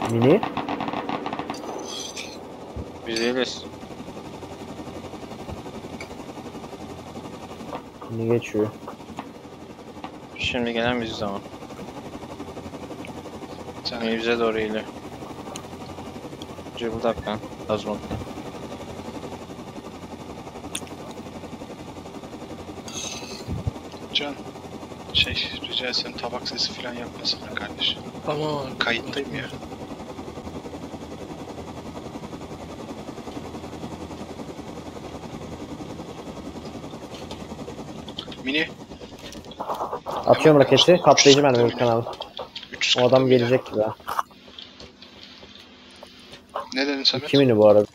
Mini. Biz değiliz. Mini geçiyor. Şimdi gelen biziz ama. Sen Mini bize doğru geliyor. Cıvıldak lan. Azmakla. Can, rica etsem tabak sesi falan yapmasana kardeş. Ama kayıttayım ya. Mini. Atıyorum roketi. Patlayıcı mermi Gürkan abi. 340 O adam mini. gelecek gibi. Ne dedin Samet? 2 mini bu arada.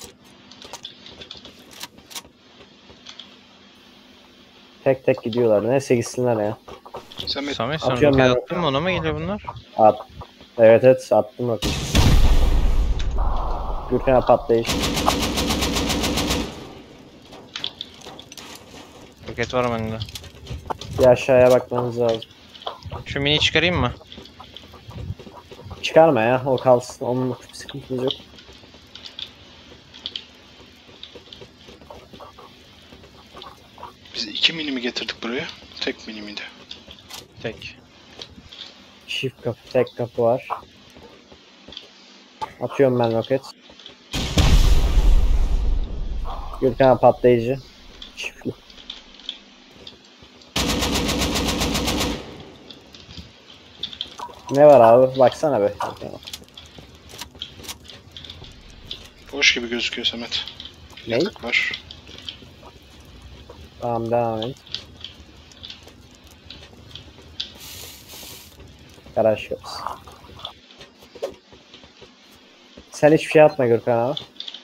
Tek tek gidiyorlar. Neyse gitsinler ya. Samet. Samet sen Atıyorum roket ben. attın mı, ona mı geliyor bunlar? At. Evet attım roketi. Gürkan abi patlayıcı. Roket var bende. Bir aşağıya bakmanız lazım. Şu mini çıkarayım mı? Çıkarma ya. O kalsın. Onun sıkıntımız yok. Biz 2 mini mi getirdik buraya? Tek mini miydi? Tek. Çift kapı, tek kapı var. Atıyorum ben roket. Gürkan abi patlayıcı. Çiftli. Ne var abi? Baksana be. Boş gibi gözüküyor Samet. Ne? Yatak var. Tamam devam et. Garaj kapısı. Sen hiçbir şey atma Gürkan abi.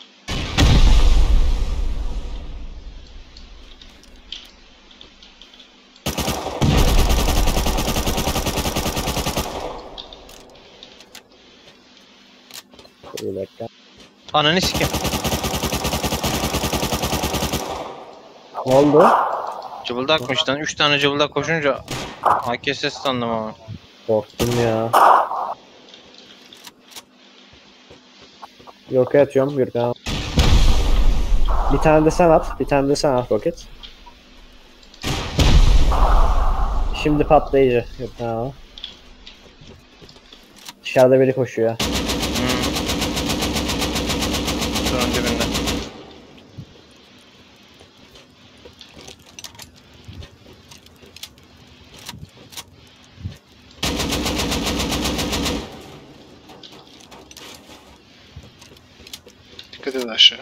Bir dakika. Ananı sikim. Ne oldu? Cıvıldakmış lan. 3 tane cıvıldak koşunca AKS sandım ama. Korktum ya. York'a atıyorum Gürkan abi. Bir tane de sen at. Bir tane de sen at roket. Şimdi patlayıcı Gürkan abi. Dışarıda biri koşuyor. Sorun dibinde. Dikkat et aşağı.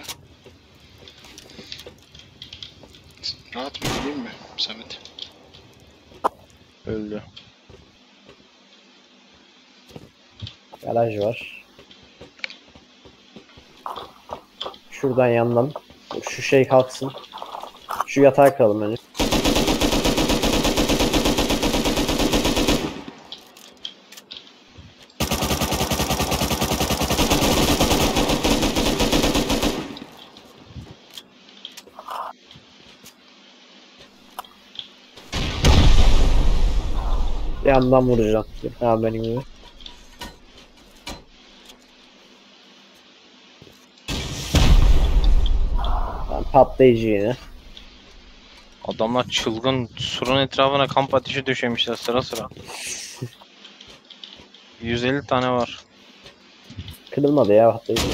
Rahat mı değil mi Samet? Öldü. Garaj var. Şuradan yandan. Şu şey kalksın. Şu yatağı kıralım önce. Yandan vuracağım. Tamam benim gibi. Tamam, patlayıcı yine. Adamlar çılgın surun etrafına kamp ateşi döşemişler sıra sıra. 150 tane var. Kırılmadı ya patlayıcı.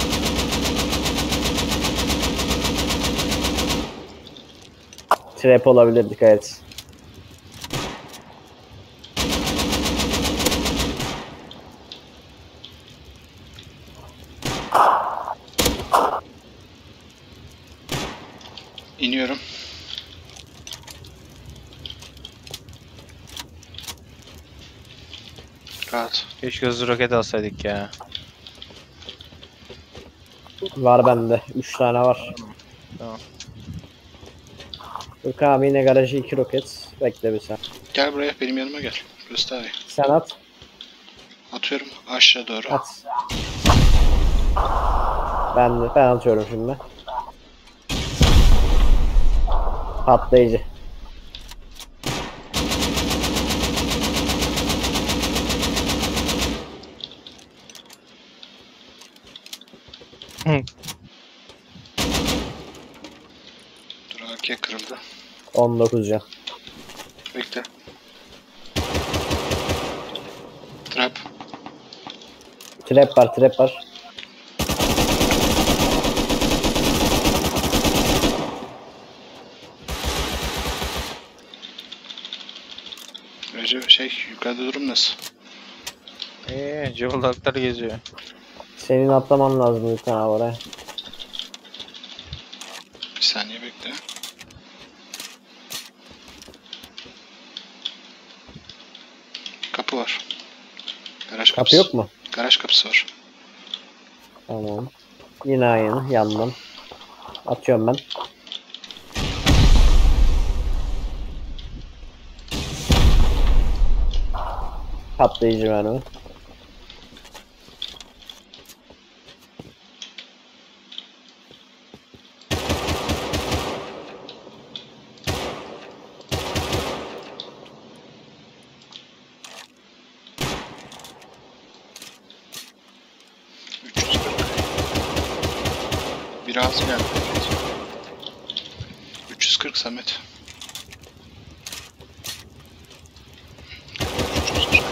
Trap olabilir, dikkat et. İniyorum. Rahat. Keşke hızlı roket alsaydık ya. Var bende. 3 tane var. Tamam. Gürkan abi yine garajı 2 roket. Bekle bir sen. Gel buraya benim yanıma gel. Burası daha iyi. Sen at. Atıyorum aşağı doğru. At. Ben atıyorum şimdi. Patlayıcı. Dur AK kırıldı. 19 can. Bekle. Trap. Trap var, trap var. Recep yukarıda durum nasıl? Cıvıldaklar geziyor. Senin atlaman lazım Gürkan abi oraya. Bir saniye bekle. Kapı var. Garaj kapısı. Kapı yok mu? Garaj kapısı var. Tamam. Yine aynı yandan. Atıyorum ben. Patlayıcı mermi. Biraz geldi. 340 Samet. 340.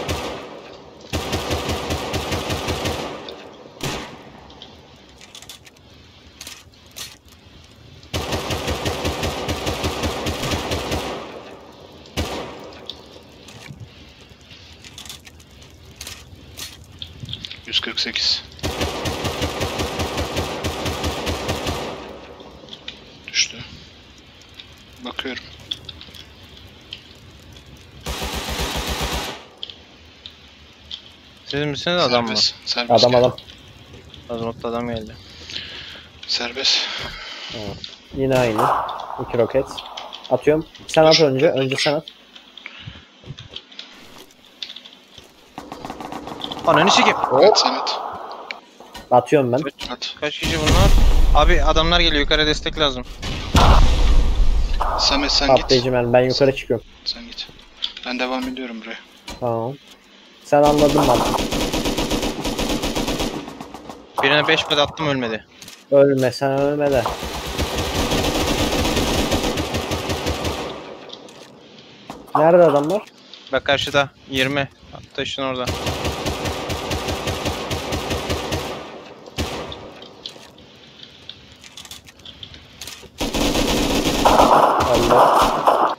...148. Düştü. Bakıyorum. Siz misiniz adam mı? Serbest. Serbest Adam geldi. adam. Azmutlu adam geldi. Serbest. Yine aynı. 2 roket. Atıyorum. Sen at önce. Önce sen at. Ananı sikeyim. Evet Samet. Atıyorum ben. At. Kaç kişi bunlar? Abi adamlar geliyor, yukarı destek lazım. Samet sen git. Patlayıcı mermi. Ben yukarı çıkıyorum. Sen git. Ben devam ediyorum buraya. Tamam. Sen anladın mı? Birine 5 ped attım, ölmedi. Ölme, sen ölme de. Nerede adamlar? Bak karşıda 20. Taşın orada. Allah.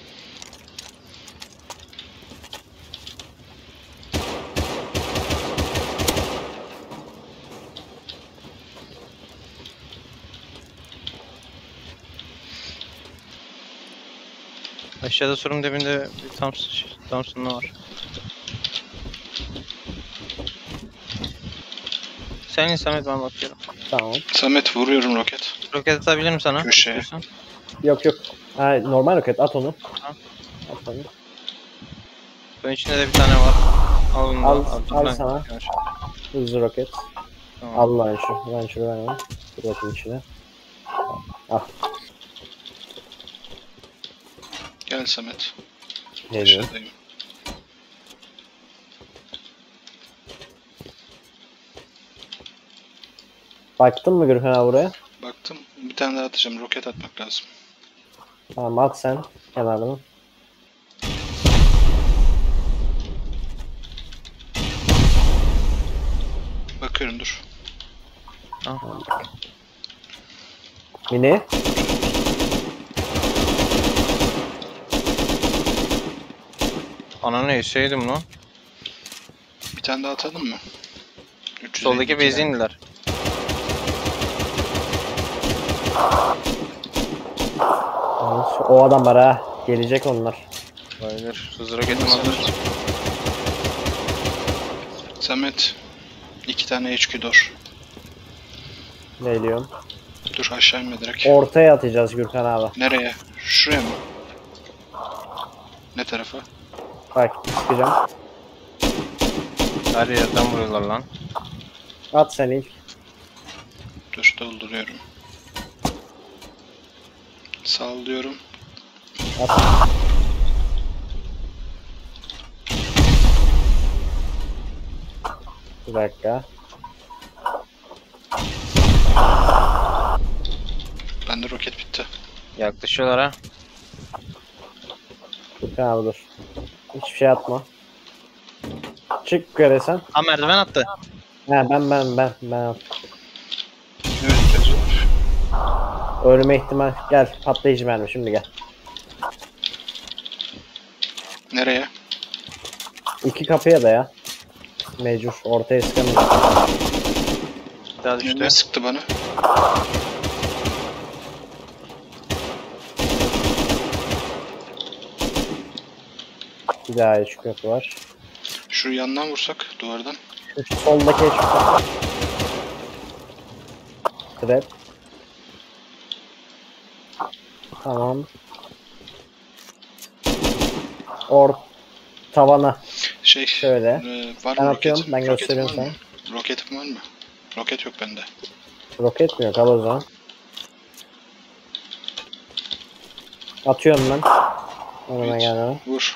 Aşağıda surun dibinde bir Thompson'la var. Sen in Samet, ben bakıyorum. Tamam. Samet vuruyorum roket. Roket atabilirim sana. Köşeye. istiyorsan. Yok yok. Ha, normal roket. At onu. Tamam. At onu. Bunun içinde de bir tane var. Al bunu da. Al Ben- sana. Hızlı roket. Tamam. Al launcher. Launcher'ı ver bana. Dur bakayım içine. Al. Gel Samet. Geliyorum. Aşağıdayım. Baktın mı Gürkan abi buraya? Baktım. Bir tane daha atacağım. Roket atmak lazım. Tamam at sen. Kenardan. Bakıyorum dur. Mini. Ananı yeseydim lan. Bir tane daha atalım mı? 352 Soldaki base'e tane. indiler. O adamlar ha. Gelecek onlar. Bayılır. Hızlı roketim hazır. Samet. 2 tane HQ door. Geliyorum. Dur aşağı inme direkt. Ortaya atacağız Gürkan abi. Nereye? Şuraya mı? Ne tarafa? Bak çıkacağım. Her yerden vuruyorlar lan. At sen ilk. Dur dolduruyorum. Sallıyorum. At. Bir dakika. Bende roket bitti. Yaklaşıyorlar ha. Furkan abi dur. Hiçbir şey atma. Çık yukarı sen. Ha merdiven attı. He ben. Evet Recep. Ölme ihtimal. Gel patlayıcı mermi şimdi gel. Nereye? İki kapıya da ya. Mecbur ortaya sıkamıyor. Bir daha düştü. Ne sıktı bana? Bir daha üç kapı var. Şu yandan vursak duvardan. Şu soldaki üç kapı. Trap. Tamam. Tavana. Şey. Şöyle. Var Ben mı atıyorum, roket? ben Roketim gösteriyorum var mı? Roketim var mı? Roket yok bende. Roket mi yok? Al o zaman. Atıyorum ben. Önüme Evet. gelme. Vur.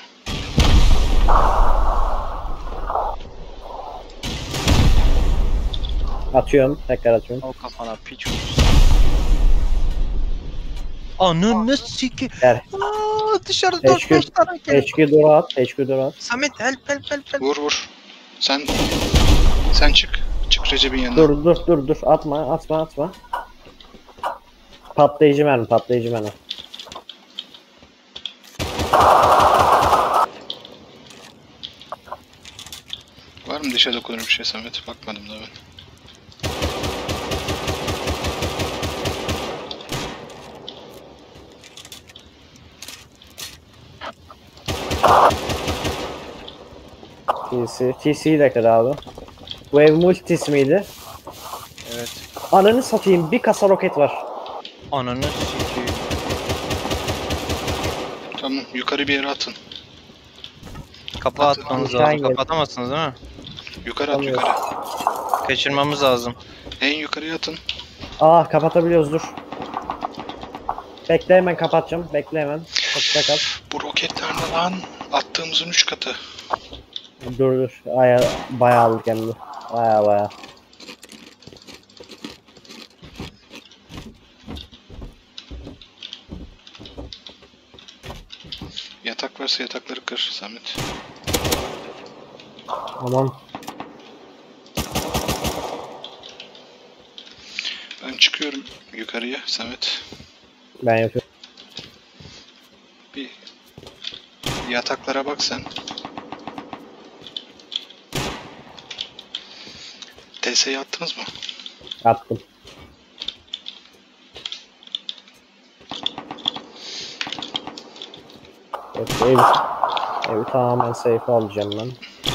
Atıyorum. Tekrar atıyorum. Al kafana piç olursun. Ananı siki. Gel. Dışarıda Teşekkür. 4-5 tane gel. HQ doğru at. HQ doğru at. Samet help. Vur vur. Sen çık. Çık Recep'in yanına. Dur. Atma. Patlayıcı mermi. Var mı dışarıda konur bir şey Samet? Bakmadım da ben. TC'yi de kır abi. Bu ev multis miydi? Evet. Ananı satayım. Bir kasa roket var. Ananı siki. Tamam yukarı bir yere atın. Kapı atmanız Aşağı lazım. inelim. Kapatamazsınız değil mi? Yukarı at Atamıyoruz. yukarı. Kaçırmamız lazım. En yukarıya atın. Kapatabiliyoruz dur. Bekle hemen kapatacağım. Bekle hemen. Kapıda kal. Bu roketler ne lan? Attığımızın 3 katı. Dur. Bayağı aldık hem de. Bayağı. Yatak varsa yatakları kır Samet. Tamam. Ben çıkıyorum yukarıya Samet. Ben yapıyorum. Bir yataklara bak sen. TS'yi attınız mı? Attım. Evet, evi tamamen safe alacağım ben.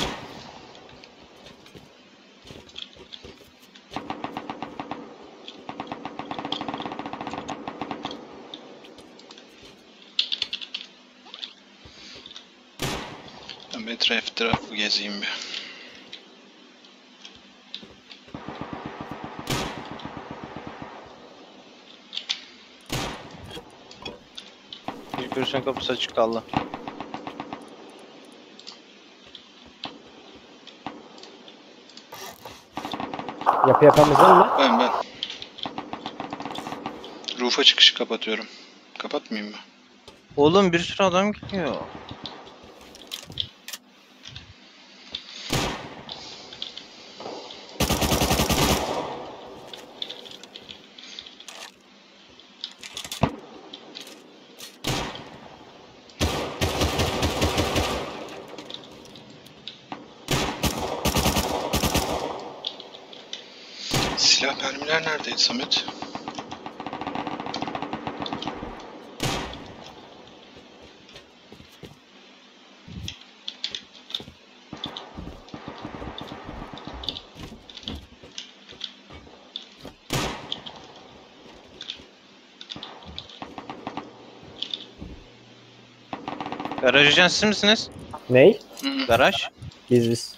Ben etrafı gezeyim bir. Görüşen kapısı açık kaldı. Yapı yapanımız var mı? Ben. Roof'a çıkışı kapatıyorum. Kapatmayayım mı? Oğlum bir sürü adam geliyor. Silah mermiler neredeydi Samet? Garaj ajan siz misiniz? Ney? Garaj. Biz.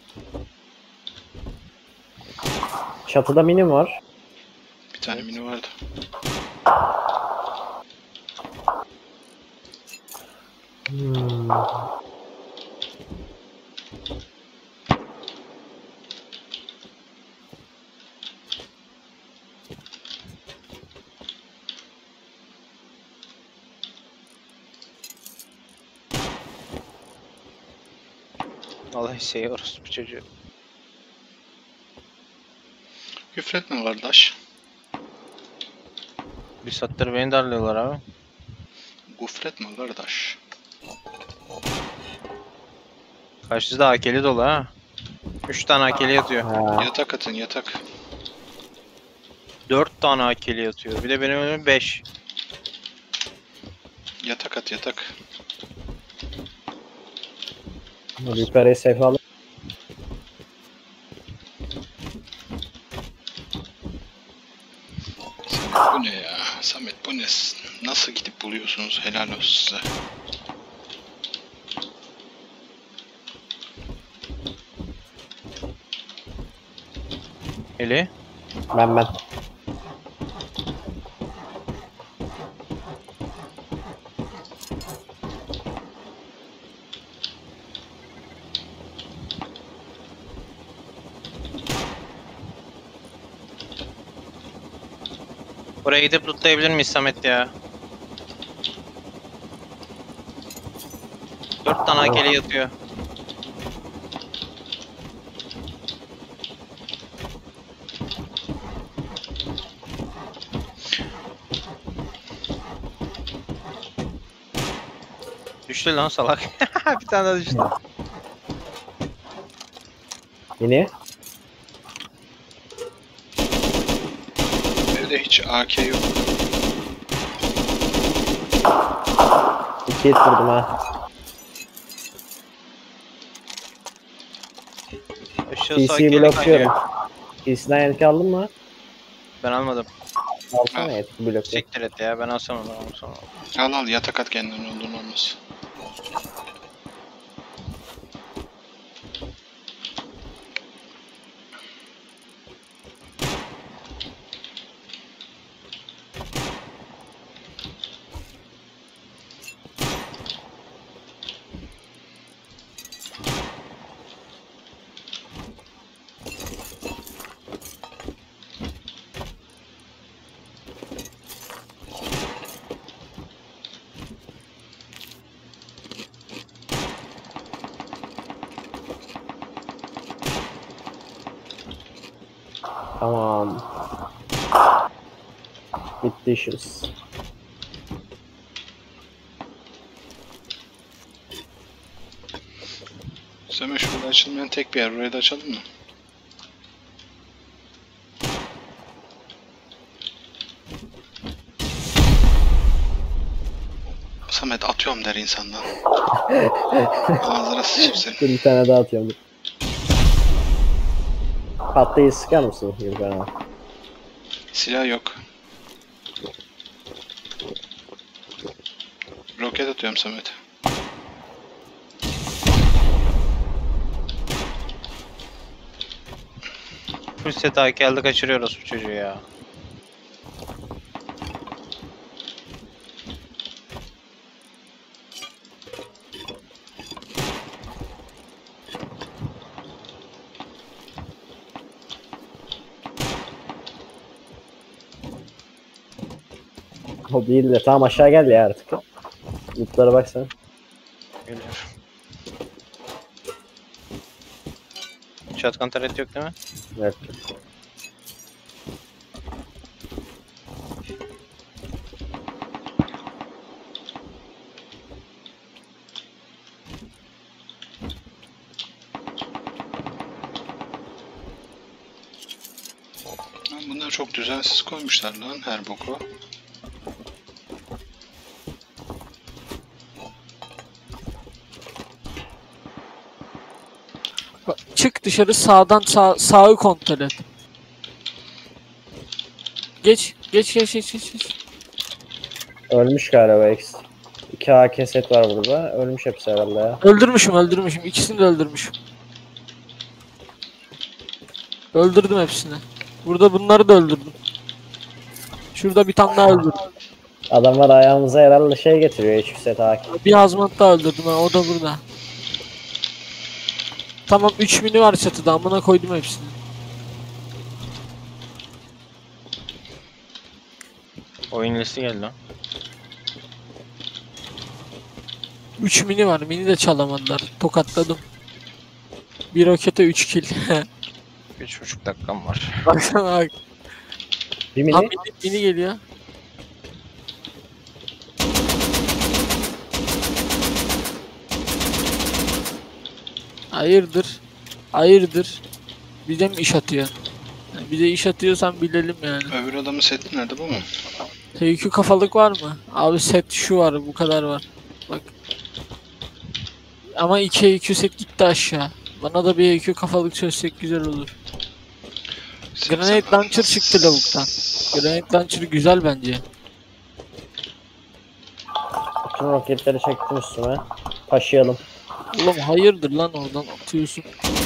Çatıda minim var. Bir tane mini vardı. Hmm. Vallahi seviyoruz bu çocuğu. Küfretme kardeş. Bir saattir beni darlıyorlar abi. Gufretme kardeş. Karşıda da AK'li dolu ha. 3 tane AK'li yatıyor. Ha, Yatak atın yatak. 4 tane AK'li yatıyor. Bir de benim önüm 5. Yatak at yatak. yukarıya safe aldım. Samet bu ne ya? Samet bu ne? Nasıl gidip buluyorsunuz? Helal olsun size. Eli. Ben. Buraya gidip lootlayabilir miyiz Samet ya? 4 tane AK'li yatıyor. Düştü lan salak. Bir tane daha düştü. Yine. Evde hiç AK yok. 2 hit vurdum ha. Aşağı PC'yi sakin blokluyorum. PC'den yetki aldın mı? Ben almadım. Alsana yetki blokluyorum. Siktir et ya, ben alsam onu. Al al yatak at kendine olduğunu olmaz. Tamam. Bitti işimiz. Samet şurada açılmayan tek bir yer. Orayı da açalım mı? Samet atıyorum der insandan. Ağzına sıçayım seni. Dur bir tane daha atıyorum. Patlayı sıkar mısın Gürkan? Silah yok. Roket atıyorum Samet. Full set AK aldı, kaçırıyoruz bu çocuğu ya. O değil de tamam aşağı gel ya artık. Lootlara bak sen. Geliyor. Shotgun turret yok değil mi? Evet. Lan bunlar çok düzensiz koymuşlar lan her boku. Bak, çık dışarı sağdan sağı kontrol et. Geç. Ölmüş galiba X. 2 AK set var burada. Ölmüş hepsi herhalde ya. Öldürmüşüm. İkisini de öldürmüşüm. Öldürdüm hepsini. Burada bunları da öldürdüm. Şurada bir tane daha öldürdüm. Adamlar ayağımıza herhalde şey getiriyor. Hiçbir set AK. Bir hazmat daha öldürdüm ha, o da burada. Tamam 3 mini var çatıda, amına koydum hepsini. Oyun listi geldi lan. 3 mini var, mini de çalamadılar. Tokatladım. Bir rokete 3 kill. 3,5 dakikam var. Baksana bak. Bir Ha, mini. mini geliyor. Hayırdır? Hayırdır? Bize mi iş atıyor? Yani bize iş atıyorsan bilelim yani. Öbür adamın seti nerede, bu mu? T2 kafalık var mı? Abi set şu var, bu kadar var. Bak. Ama 2'ye 2 set gitti aşağı. Bana da bir EQ kafalık çözsek güzel olur. Granate Launcher çıktı lavuktan. Granate Launcher güzel bence. Bütün roketleri çektim üstüme. Taşıyalım. Oğlum hayırdır lan oradan atıyorsun.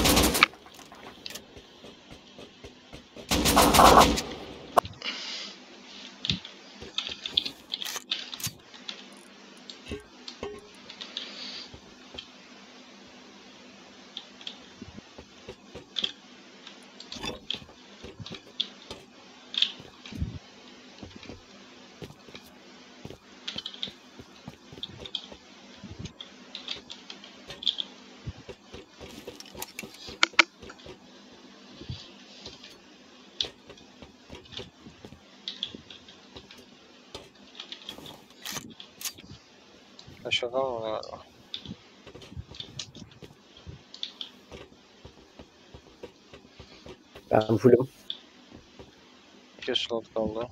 Aşağıdan mı galiba? Ben fullüm. 2 slot kaldı.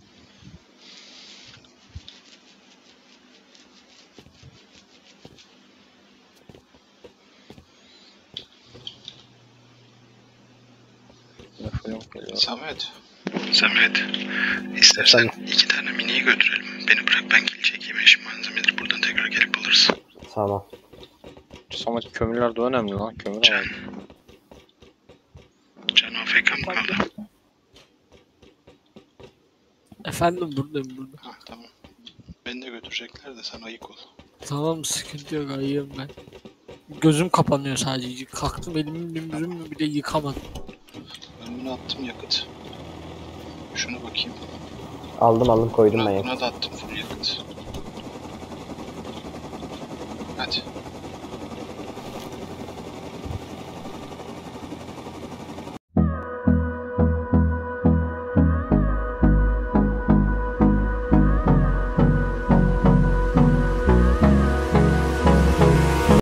Fullüm geliyor. Samet. Samet. İstersen 2 tane miniyi götürelim. Beni bırak, ben kill çekeyim, eşim malzemeleri. Buradan tekrar gelip alırız. Tamam. Samet kömürler de önemli lan. Kömür Can. al. Can AFK mı kaldı? Efendim buradayım burada. Ha, tamam. Beni de götürecekler de sen ayık ol. Tamam sıkıntı yok ayıyım ben. Gözüm kapanıyor sadece. Kalktım elimi yüzümü bile yıkamadım. Ben bunu attım yakıt. Şuna bakayım. Aldım koydum ben Buna, ya. buna da attım